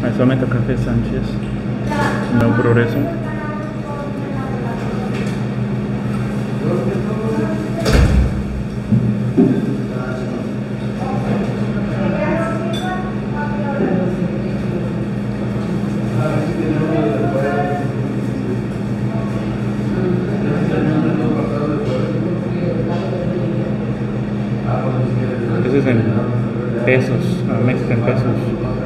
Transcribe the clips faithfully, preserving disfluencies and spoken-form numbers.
Solamente Café Sánchez, no Progreso. Ese es en pesos, uh, Mexican pesos.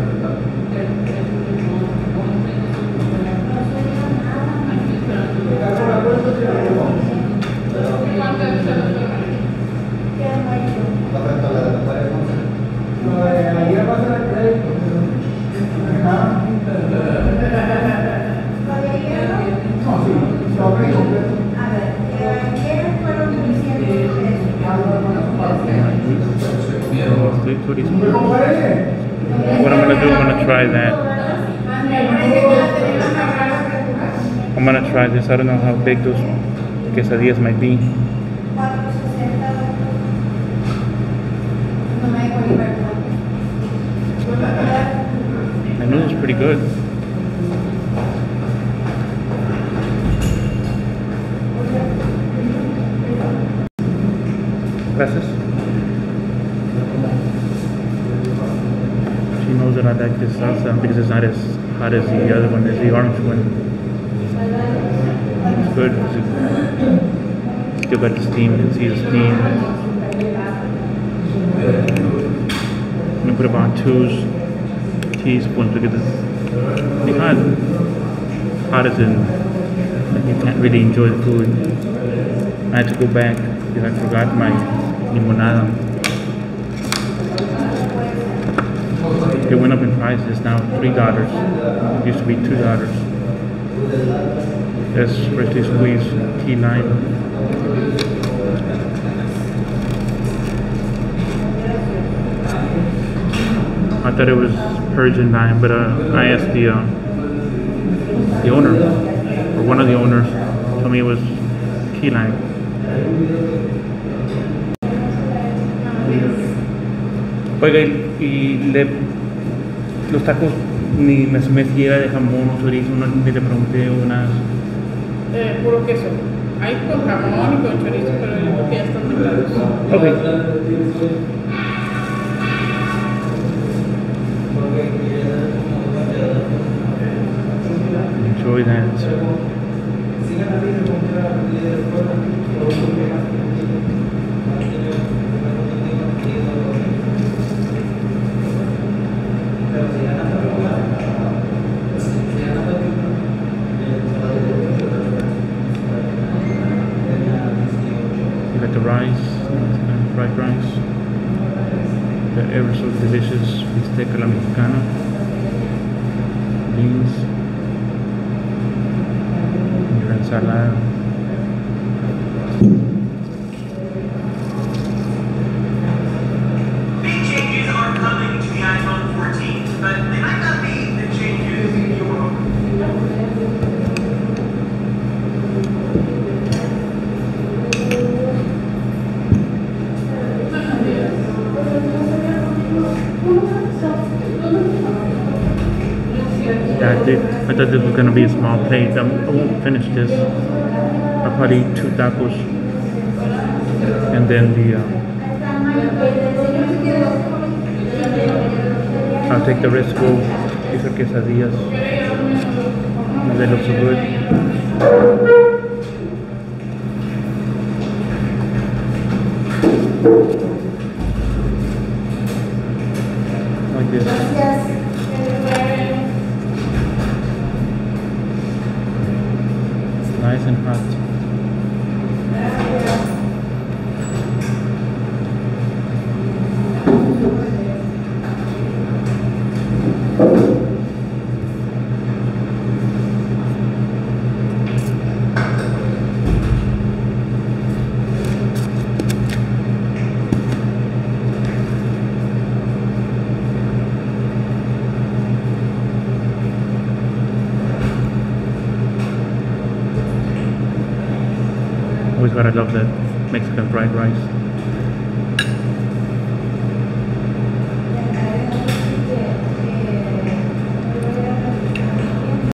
Street tourism. What I'm gonna do, I'm gonna try that. I'm gonna try this. I don't know how big those quesadillas might be. I know it's pretty good. Gracias. She knows that I like this salsa because it's not as hot as the other one, as the orange one. It's good. It's still got the steam. You can see the steam. I'm gonna put about two teaspoons because it's hot. Hot as in like you can't really enjoy the food. I had to go back because I forgot my limonada. It went up in price. It's now three dollars. It used to be two dollars. That's freshly squeezed key lime. I thought it was Persian lime, but uh, I asked the uh, the owner, or one of the owners, told me it was key lime. Oiga, y le, los tacos ni me sumé si era de jamón o chorizo, no, ni le pregunté unas. Eh, puro queso. Hay con jamón y con chorizo, pero yo creo que ya están mezclados. Ok. Enjoy that. You got the rice, uh, fried rice, the ever so delicious bistec a la mexicana, beans, your ensalada. Big changes are coming to the iPhone fourteen, but they might not be the changes you were hoping. Yeah, I did. I thought this was gonna be a small plate. I'm, I won't finish this. I'll probably eat two tacos, and then the. Uh, I'll take the rest. Go. These are quesadillas. They look so good. Like this. Nice and hot. Always gotta love that Mexican fried rice.